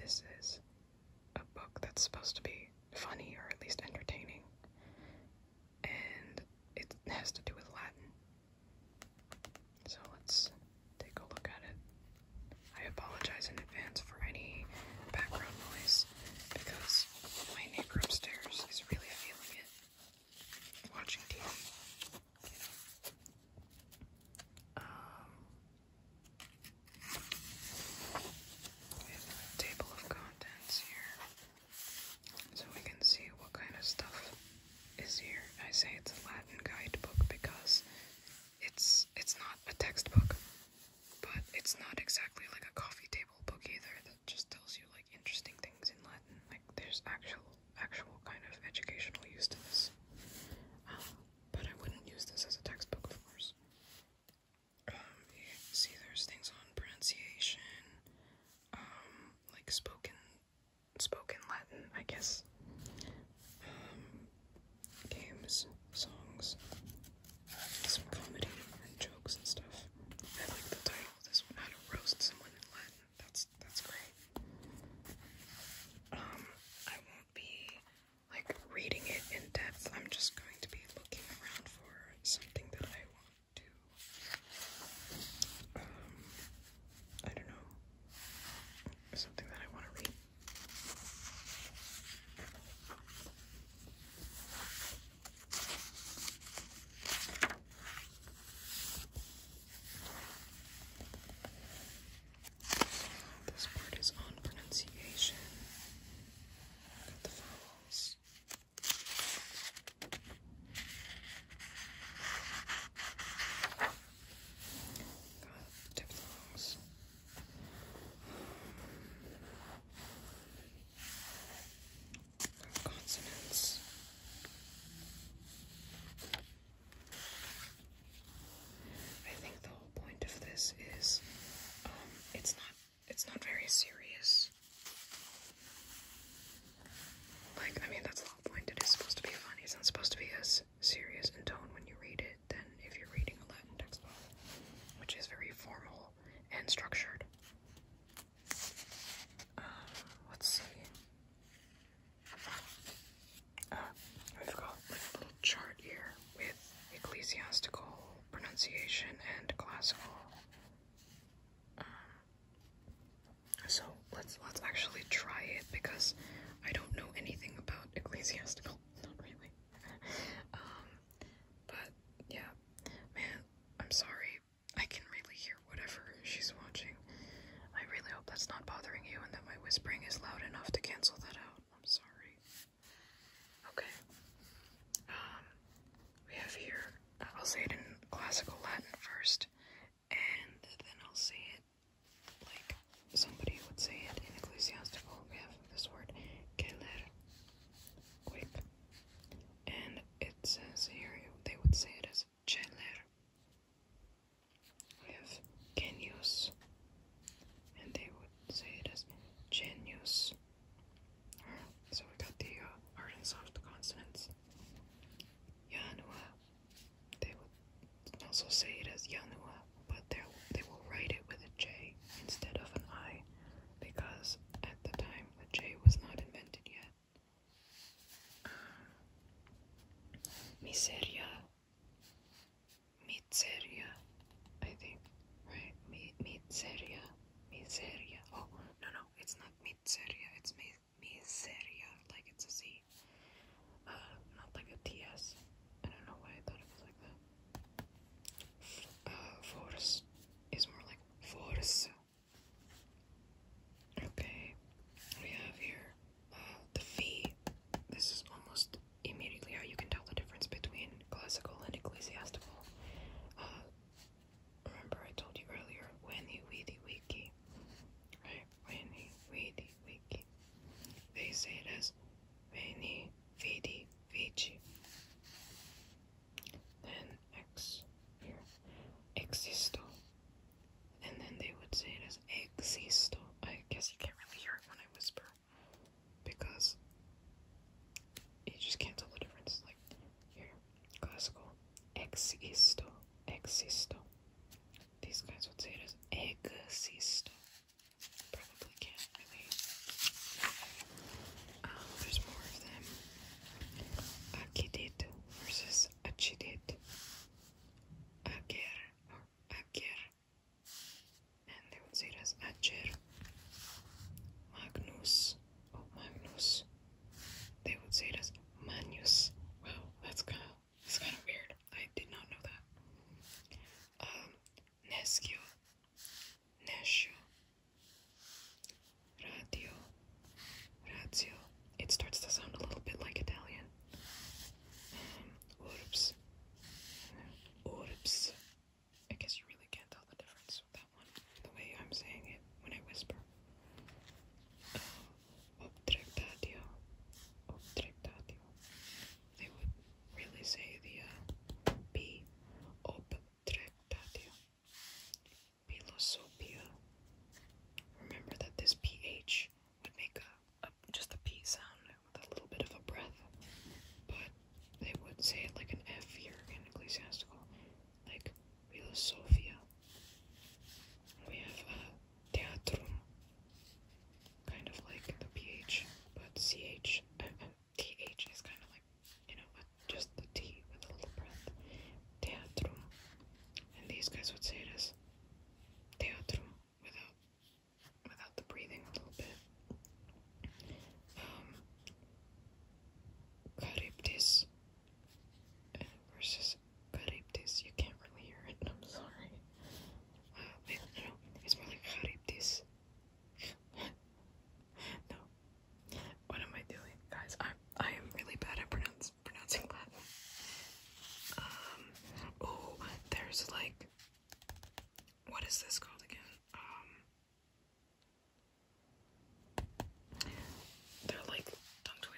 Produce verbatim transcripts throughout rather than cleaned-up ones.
this is a book that's supposed to be funny or at least entertaining, and it has to do with Latin. So let's take a look at it. I apologize in advance for any background noise because my neighbor upstairs is really feeling it, watching T V. You know. Um, we have a table of contents here, so we can see what kind of stuff is here. I say it's a Latin guidebook because it's it's not a textbook, but it's not exactly like a coffee table book either that just tells you like interesting things in Latin. Like there's actual actual kind of educational use to this. Um, but I wouldn't use this as a textbook, of course. Um, you see there's things on pronunciation, um, like spoken spoken Latin, I guess. Um, games, songs, some comedy and jokes and stuff. I like the title of this one, How to Roast Someone in Latin. That's that's great. Um, I won't be like reading it in depth. I'm just going to be looking around for something that I want to um I don't know. Something that I want to read. This part is on pronunciation. Got the vowels. Got diphthongs. Got consonants. I think the whole point of this is um it's not it's not very serious. Like, I mean, that's the whole point. It is supposed to be funny. It's not supposed to be as serious in tone when you read it than if you're reading a Latin textbook, which is very formal and structured. Um, let's see. Uh, we've got like a little chart here with ecclesiastical, pronunciation, and classical. Um, so let's let's actually try it because I don't know anything about ecclesiastical. Not really. um, but yeah, man, I'm sorry. I can really hear whatever she's watching. I really hope that's not bothering you and that my whispering is loud enough to cancel that out. I'm sorry. Okay. Um, we have here, I'll say it in classical Latin first, and then I'll say it like somebody would say it in ecclesiastical. We have this word, keler, quick, and it says here, they would say it as celer. We have genius, and they would say it as genius.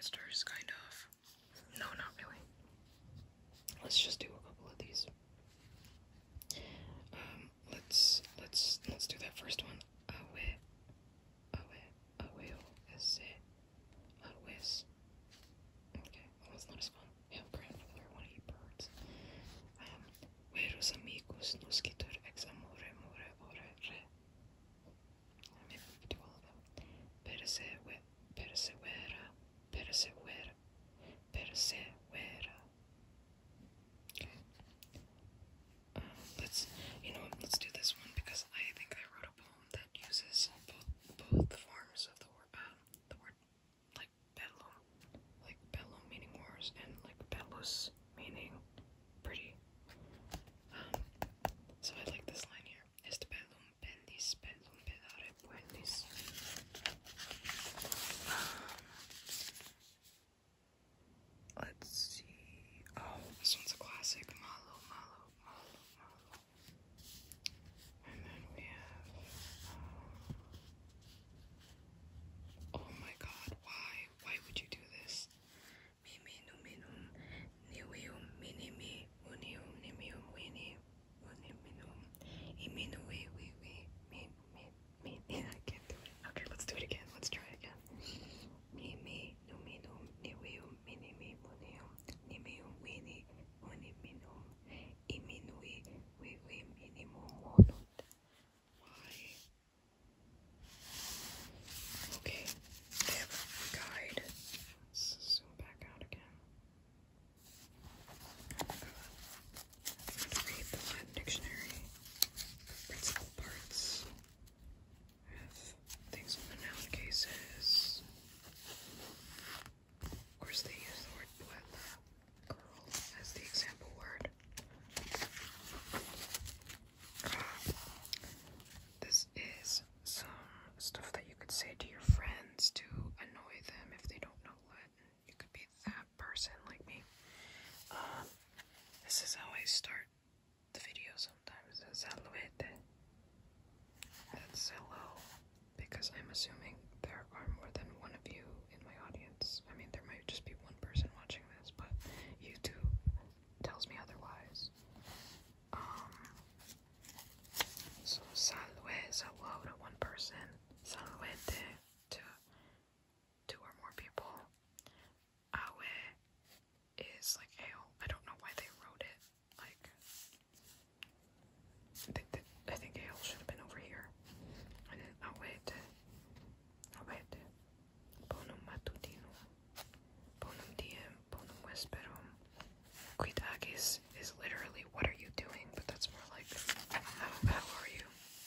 twisters, kind of. No, not really. Let's just do a couple of these. Um, let's let's let's do that first one. Awe, awe, aweo, ese, awes. Okay, well, it's not as fun. Yeah, grandfather, I want to eat birds. Um, veros amigos, noscitur ex amore, more, ore, re. Maybe we could do all of them. Persegue, persevera, persevera, persevera. Okay. Um, let's, you know, let's do this one because I think I wrote a poem that uses both both forms of the word, um, the word like bello, like bello meaning wars, and like bellus meaning pretty. Um, so I like this line here. Est bellum bellis, bellum bellare puellis. Um, let's see. Oh, this one's a classic. Malo, malo, malo, malo. And then we have. Um, oh my God! Why? Why would you do this? Mimi numinum, nivium minimi, unium nimium vini, unium minum, iminui we we mi mi mi. Yeah, I can't do it. Okay, let's do it again. Let's try again. Mimi numinum, nivium minimi, unium nimium vini, unium minum, iminui we we minimum monunt. Why? Okay, they have a guide. Let's zoom back out again. Let's read the Latin dictionary. Principal parts. We have things on the noun cases. Of course, they use the word puella, girl, as the example word. This is some stuff that you could say to your friends to annoy them if they don't know Latin. You could be that person like me. Um, this is how I start the video sometimes. Salvete. That's hello, because I'm assuming there are more than one of you in my audience. I mean, there might just be one person watching this, but YouTube tells me otherwise. Um, so salve is hello to one person. Salvete to two or more people. Awe is like ale. I don't know why they wrote it like. They, they, I think ale should have been over here. And then awete, awete, bonum matutinum, bonum diem, bonum vesperum. Quid agis is literally what are you doing, but that's more like how, how are you?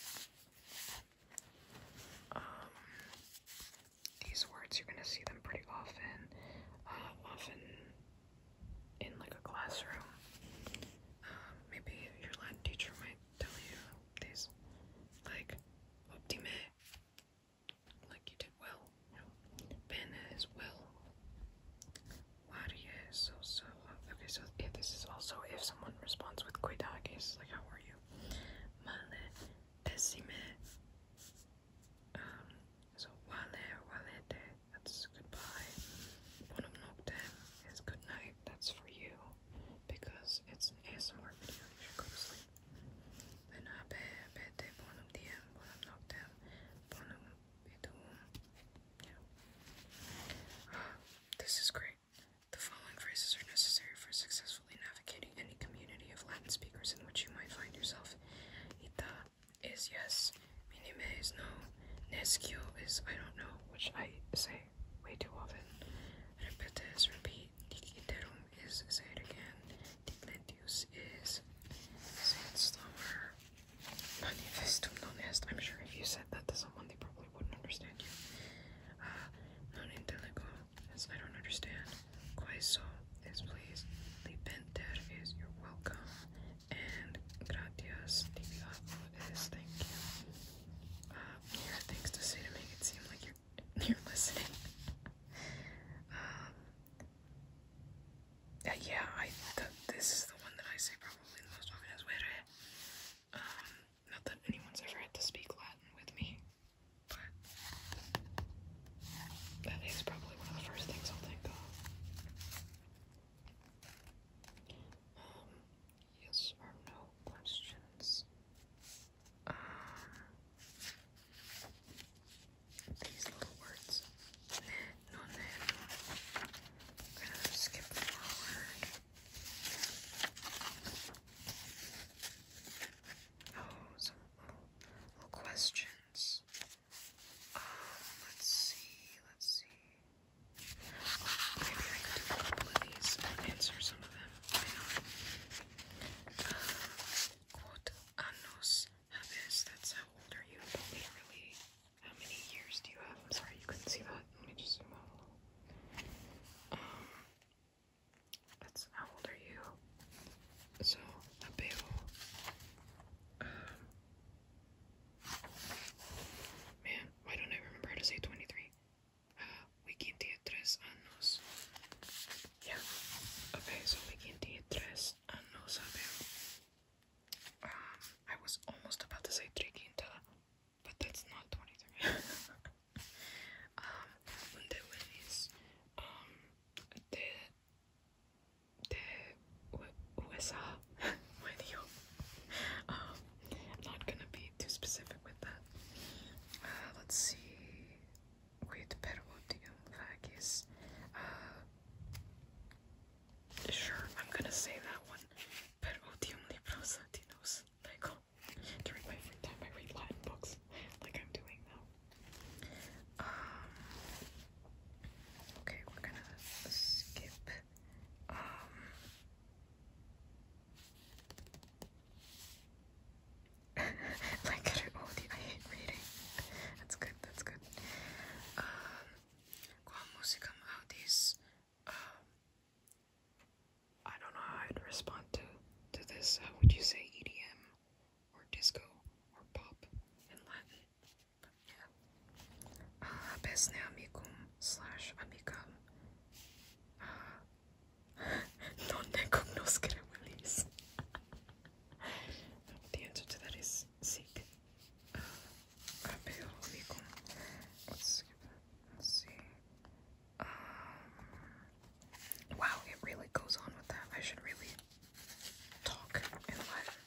Um, these words, you're gonna see them pretty often, uh, often in like a classroom. Um, maybe your Latin teacher might tell you these, like optime, like you did well. You know, bene is well. Varie is so so. Okay, so if this is also if someone responds with quid agis, like how are you? Male, pessime. Um, so vale or valete, that's goodbye. Bonum noctem is good night, that's for you, because it's an A S M R video, you should go to sleep. Then habe, bete, bonum diem, bonum noctem, bonum vidum. Yeah. This is great. The following phrases are necessary for successfully navigating any community of Latin speakers in which you might find yourself. Ita is yes, minime is no, nescio is I don't know, which I say way too often. Repete is repeat, diciterum is say it again, digletius is say it slower, manifestum non est. I'm sure if you said that to someone, they probably wouldn't understand you. Uh, non intellego is I don't understand. Quaeso is please. Lipenter is you're welcome. And gratias, diviaco is thank you. Uh, here are things to say to make it seem like you're you're listening. um, uh, yeah, I th this is the one that I say probably the most often as vere. Um, not that anyone's ever had to speak Latin with me, but that is probably one of the first things I'll think of. Besne amicum slash amicam. Uh, non ne cognoscere velis. The answer to that is sic. Uh, Abeo amicum. Let's, let's see. Um, wow, it really goes on with that. I should really talk in Latin.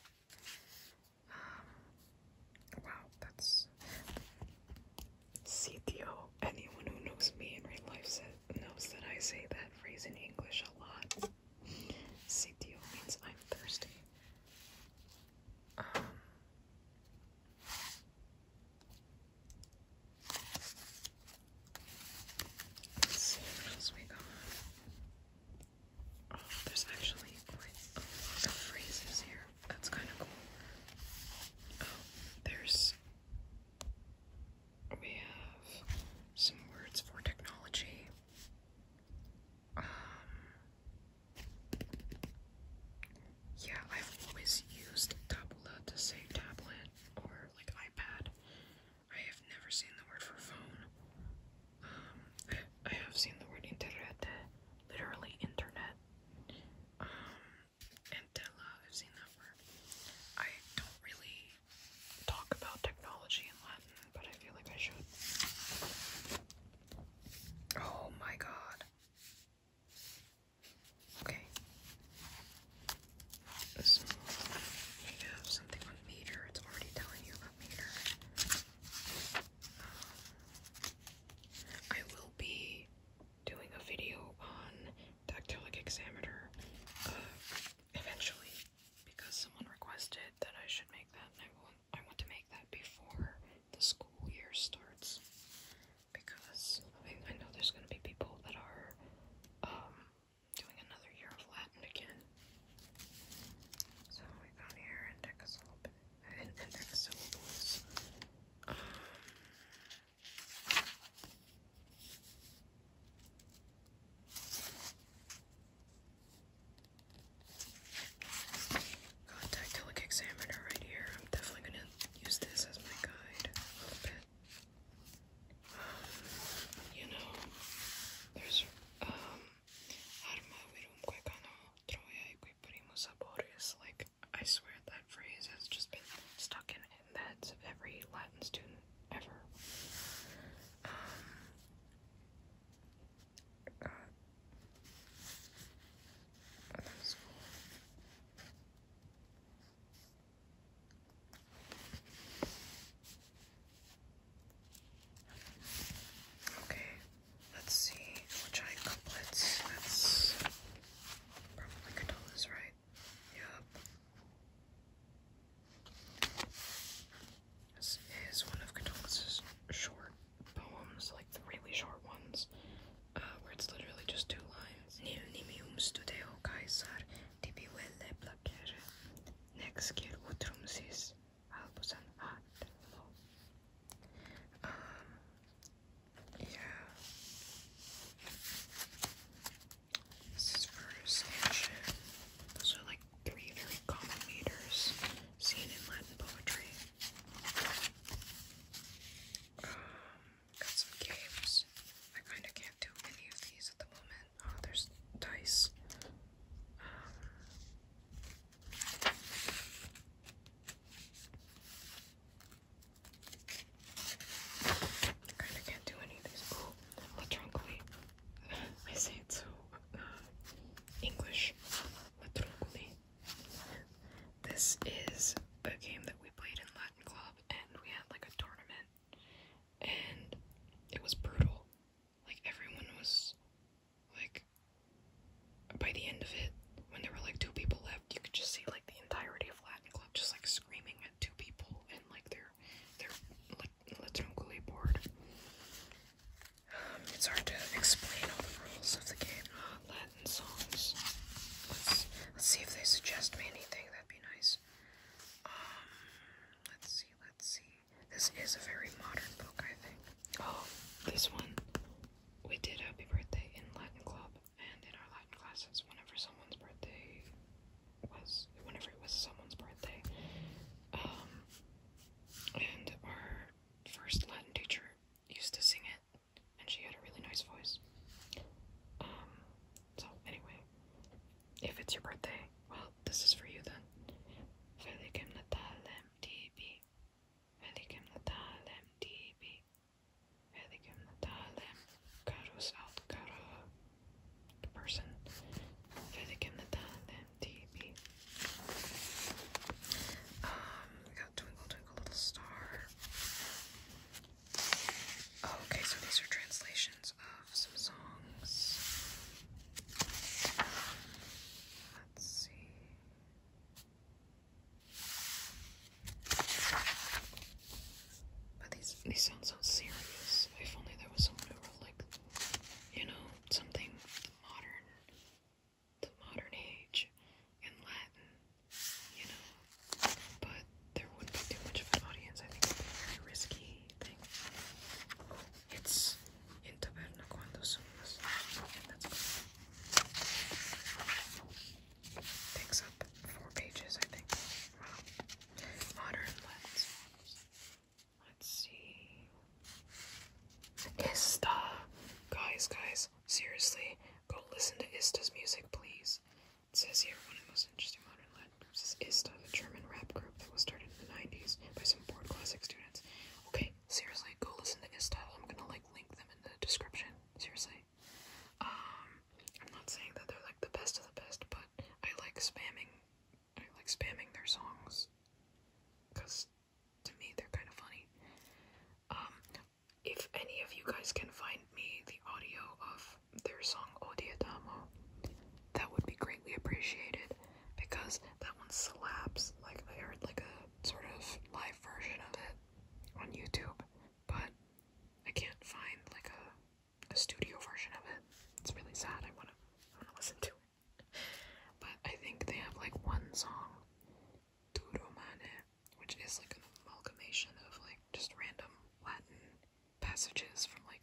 Um, wow, that's sitio. Anyone who knows me in real life said, knows that I say that phrase in English a lot. Sitio means I'm thirsty. Um, let's see what else we got. Oh, there's actually quite a lot of phrases here. That's kind of cool. Oh, there's we have some words for technology. Um, yeah, I've always used tabula to say tablet or like iPad. I have never seen the word for phone. Um, I, I have seen the word internet, literally internet. Um, and tela, I've seen that word. I don't really talk about technology in Latin, but I feel like I should. Oh my god. Okay. So, we have something on meter. It's already telling you about meter. Um, I will be doing a video on dactylic hexameter uh, eventually, because someone requested that I should make that, and I want, I want to make that before the school year starts, because I, I know there's going to be people that are um, doing another year of Latin again. So we got here indexsyllable, indexsyllables. Um, got dactylic hexameter right here. I'm definitely gonna use this as my guide a little bit. Um, you know, there's um arma virumque cano troia equi primus aboris. Like, I swear that phrase has just been stuck in, in the heads of every Latin student ever. Um, God, that's cool. Okay, let's see. Ochai couplets. That's probably Catullus, right? Yup. This is one of Catullus's short poems, like the really short ones, uh, where it's literally just two lines. Nil nimium studeo Caesar tibi velle placere, nex quir utrum sis albusan ad lo. Um, yeah. This is verse and shit. Those are like three very common meters seen in Latin poetry. Um, got some games. I kinda can't do any of these at the moment. Oh, there's dice. Um, kinda can't do any of these. Oh, Latrunculi. I say it so uh, English. Latrunculi. This is a game that we played in Latin Club, and we had like a tournament, and it was brutal. Like, everyone was like, by the end of it, when there were like two people left, you could just see like the entirety of Latin Club just like screaming at two people and like their their Latrunculi board. Um, it's hard to explain all the rules of the game. Uh, Latin songs. Let's let's see if they suggest me anything. That'd be nice. Um, let's see, let's see. This is a very modern book, I think. Oh, this one. We did Happy Birthday in Latin Club, and in our Latin classes, whenever someone's birthday was, whenever it was someone's birthday, um, and our first Latin teacher used to sing it,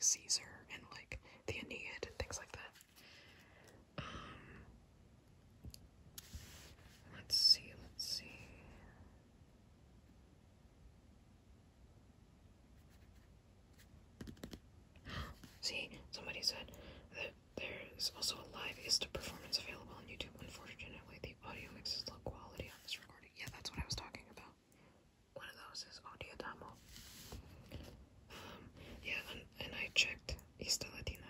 Caesar and like the Aeneid and things like that. Um, let's see, let's see. See, somebody said that there's also a live ISTA performance available on YouTube. Unfortunately, the audio mix is low quality on this recording. Yeah, that's what I was talking about. One of those is Odi Et Amo. Um, yeah, and, and I checked ISTA Latina.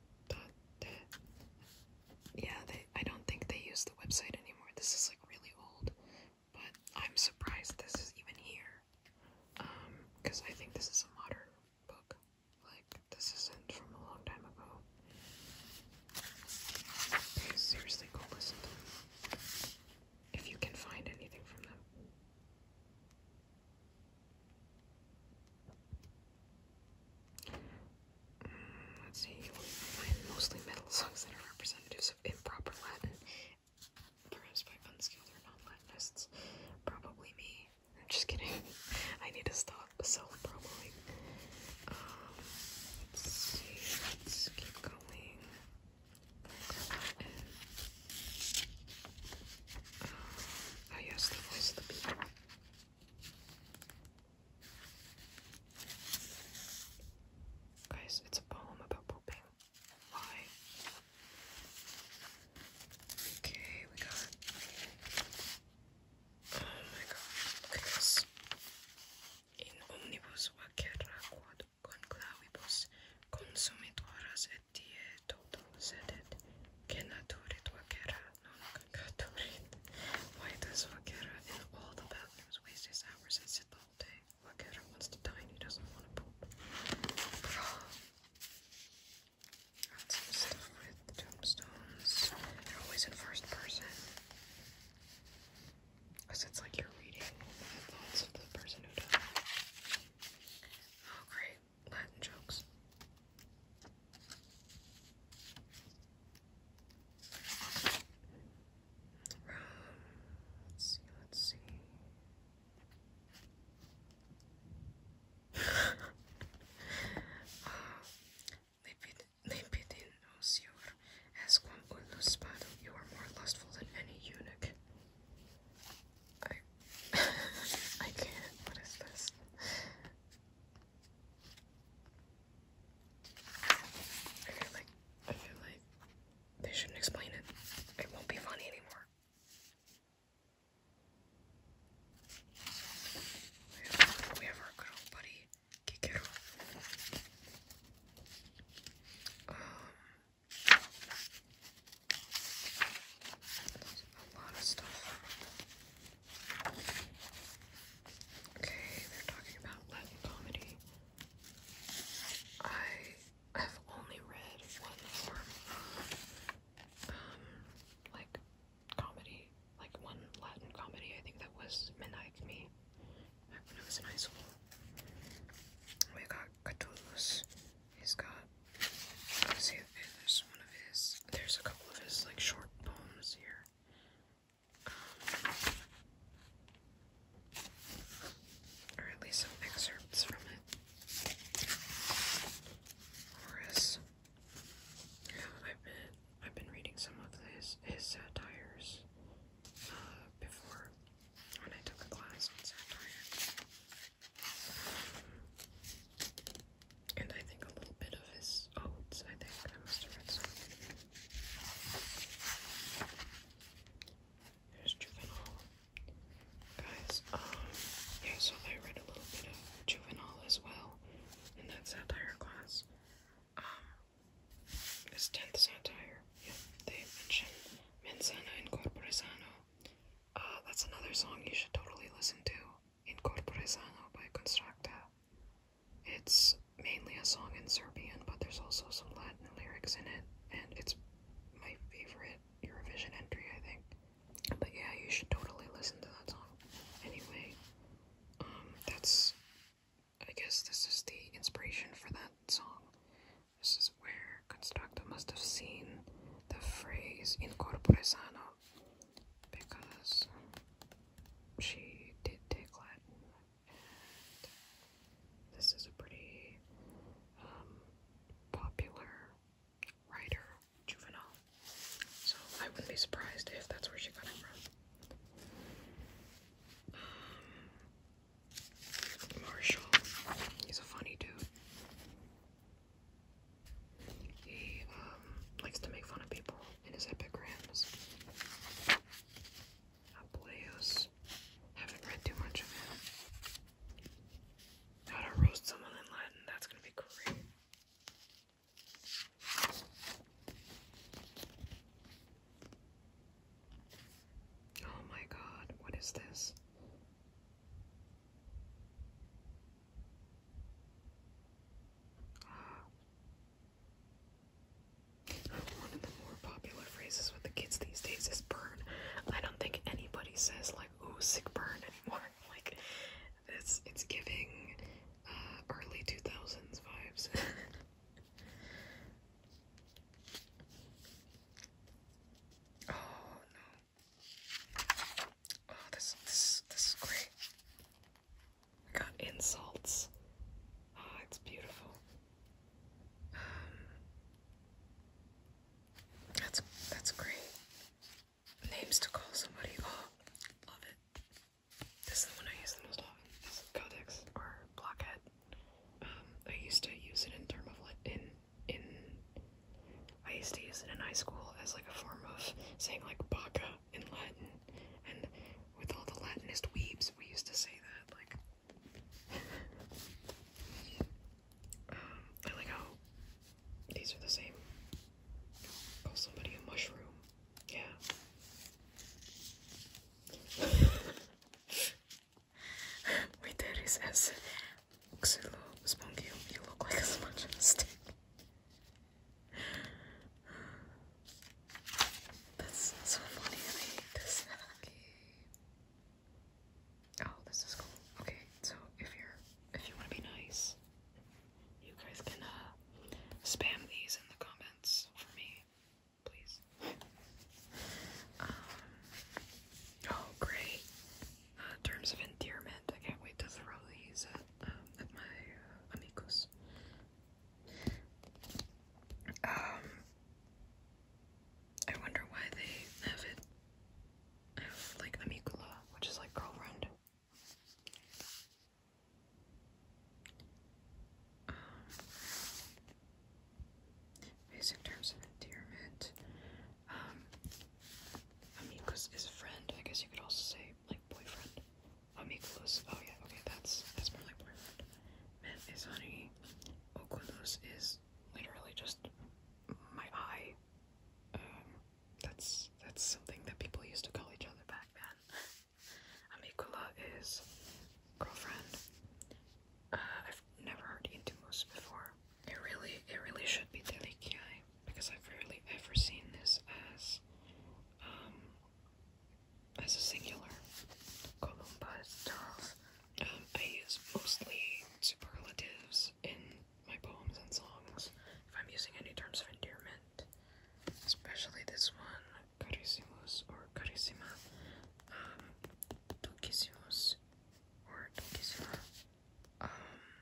Yeah, they, I don't think they use the website anymore. This is like really old, but I'm surprised this is even here. Um, because I think this is a modern book. Like, this isn't from a long time ago. Okay, seriously, go listen to them. If you can find anything from them. Mm, let's see, you will find mostly metal songs that are representatives of improper Latin, perhaps by unskilled or non-Latinists. Probably me. I'm just kidding. I need to stop self-promoting. Um, let's see, let's keep going. Um, oh yes, the voice of the people. Guys, it's a poem about pooping. Why? Okay, we got... Oh my god, look at this. In omnibus vacera quod conclavibus consumitoras et die toto sedet, que naturit vacera non concaturit. Why does vacera in all the bathrooms waste his hours and sit the whole day? Vacera wants to dine, he doesn't want to poop. Got some stuff with tombstones. They're always in first person. Because it's like you're reading the thoughts of the person who died. Oh, great. Latin jokes. Um, let's see, let's see. Lepidin osior, as quam ullus spado, you are more lustful than any eunuch. I I can't. What is this? I feel like I feel like they shouldn't explain it. It won't be funny anymore. We have, we have our good old buddy Kikero. Um, a lot of stuff. Okay, they're talking about Latin comedy. I have only read one form of, um, like, comedy, like one Latin comedy. I think that was Midnight Me, back when I was in high school. We got Catullus. He's got, let's see, there's one of his, there's a couple of his, like, short poems here. Um, or at least some excerpts from it. Horace. Yeah, I've been I've been reading some of his his satires uh, before when I took a class on satire. Um, and I think a little bit of his odes. I think I must have read some. Here's Juvenal. Guys, um, yeah, so I read a little bit of Juvenal as well in that satire class. Um, his tenth satire, yeah, they mention Mensana in Corpore Sano. Uh, that's another song you should totally listen to, In Corpore Sano by Constructa. It's mainly a song in Serbian, but there's also some Latin lyrics in it, and it's my favorite Eurovision entry, I think. But yeah, you should totally listen to that song. Anyway, um, that's, I guess this is the inspiration for that song. This is where Constructa must have seen the phrase in corpore sano, because she did take Latin, and this is a pretty um, surprised if that's where she got it from. Um, Marshall. He's a funny dude. He um, likes to make fun of people in his epigrams. Ableos. Haven't read too much of him. How to roast someone in Latin. That's gonna be great. Oh my god, what is this? One of the more popular phrases with the kids these days is burn. I don't think anybody says like, ooh, sick burn anymore. Like, it's, it's giving uh, early two thousands vibes. Oh no. Oh, this, this, this is great. We got insults. Oh, it's beautiful. Um, that's, that's great. Names to call somebody. Oh, love it. This is the one I use the most often. This is Codex or Blockhead. Um, I used to use it in term of like in in. I used to use it in high school as like a form of saying like baka in Latin, and with all the Latinist weebs, we used to say that like. um, I like how these are the same. Call somebody a mushroom. Yeah. Wait, there is as Xylo Spongium, you look like a sponge on a stick. That's so funny, I hate this. Okay. Oh, this is cool. Okay, so if you're if you wanna be nice, you guys can uh spam these in the comments for me, please. Um oh great. Uh, terms of endearment. I can't wait to throw these at, um, at my uh, amigos. Um, I wonder why they have it. I have like amicula, which is like girlfriend. Um, basic terms of endearment. Um, amigos is friend. I guess you could also say like boyfriend. Amigos. Oh yeah, okay, that's that's more like boyfriend. Men is honey. Oculus is literally just my eye. Um, that's that's something that people used to call each other back then. Amicula is girlfriend. Uh, I've never heard intimus before. It really, it really should be deliciae, because I've rarely ever seen this as um as a singular. Columba is tough. Um, I use mostly superlatives in my poems and songs if I'm using any terms of endearment, especially this one, carissimus or carissima, um, duquissimus or duquissima. Um,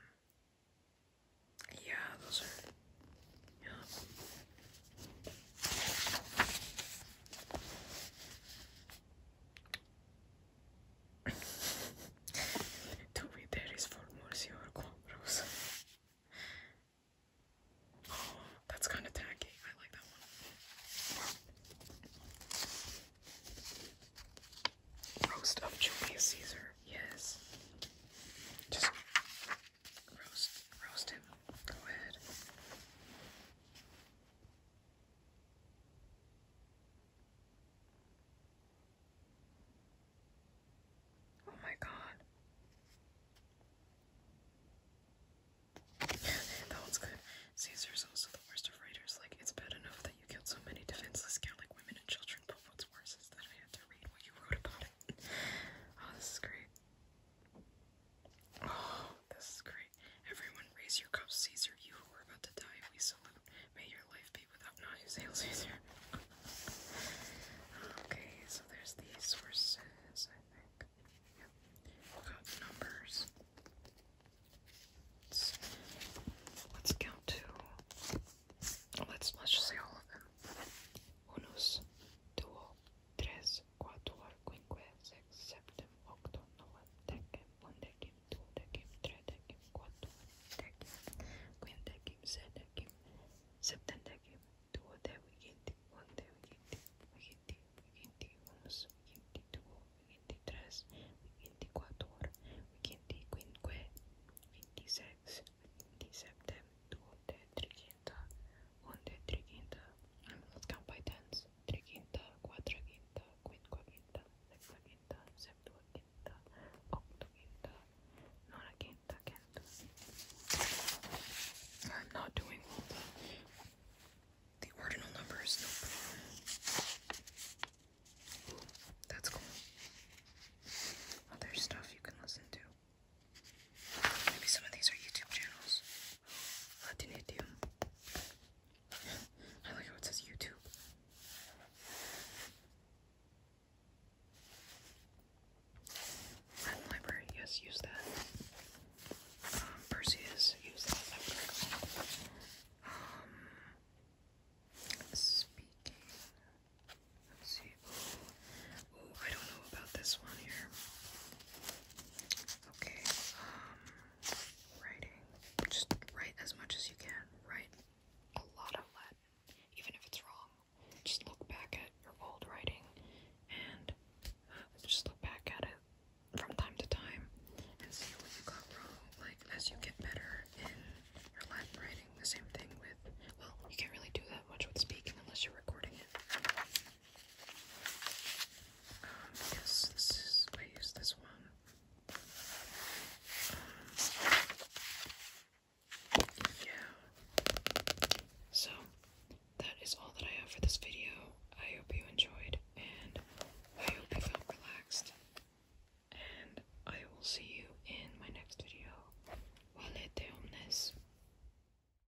yeah, those are, yeah. Tu videris formosior quadros. Oh, that's kind of tacky. I like that one. Roast of Julius Caesar. Yes. Just roast, roast him. Go ahead. Oh my god. That one's good. Caesar's also the worst of writers. Like, it's bad enough that you killed so many defenseless Catholic women and children, but what's worse is that I had to read what you wrote about it. Oh, this is great. Oh, this is great. Everyone raise your cups, Caesar. You who are about to die, we salute. May your life be without nauseous, Hail Caesar. Okay, so there's the sources.